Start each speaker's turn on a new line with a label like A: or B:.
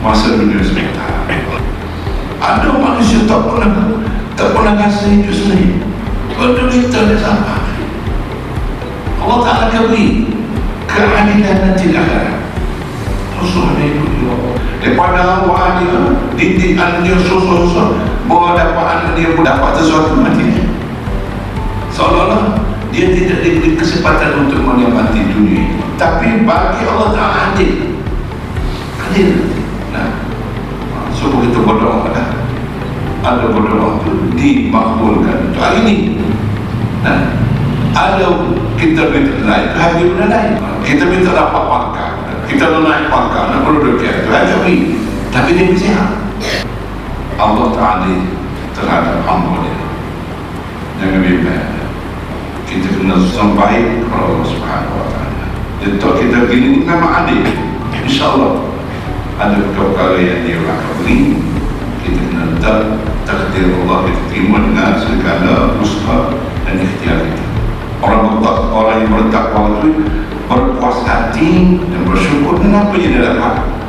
A: masa dunia sebentar. Ada manusia tak pernah rasa hidup sendiri, menderita dia sama. Allah Ta'ala akan beri keadilan nanti di akhirat. Rasulullah ikut dia daripada awal dia didikan dia susah-susah bawa dapat anak dia pun dapat sesuatu mati, seolah-olah dia tidak diberi kesempatan untuk menikmati dunia. Tapi bagi Allah Ta'ala adil. Nah, so begitu berdoa dah, ada berdoa itu dimakbulkan untuk hari ini. Nah, ada kita minta naik ke hari benda lain, kita minta dapat pangkat, kita nak naik pangkat, nak produk itu ada beri, tapi dia bisa Allah Ta'ala terhadap hamba dia. Jangan bimbang, kita kena sampai kepada Allah Subhanahu Wa Ta'ala. Jadi kita begini memang adil, insyaAllah. Ada perkara yang dia akan beri, kita kena letak takdir Allah, kita terima dengan segala usaha dan ikhtiar kita. Orang yang bertakwa itu berpuas hati dan bersyukur dengan apa yang dia dapat.